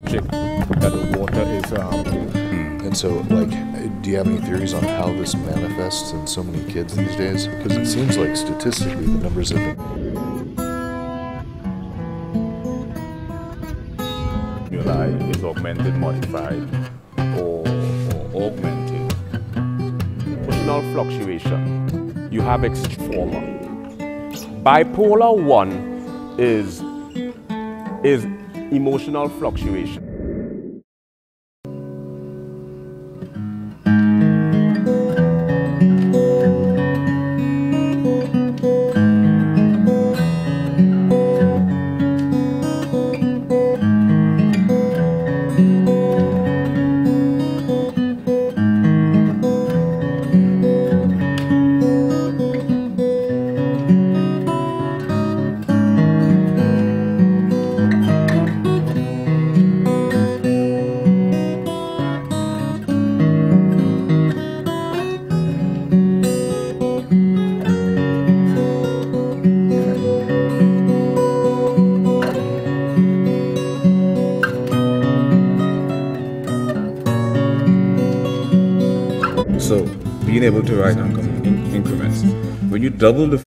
that the water is And so, like, do you have any theories on how this manifests in so many kids these days? Because it seems like statistically the numbers have been... stimuli is augmented, modified, or augmented. Emotional fluctuation. You have former. Bipolar 1 is emotional fluctuation. So being able to write increments. When you double the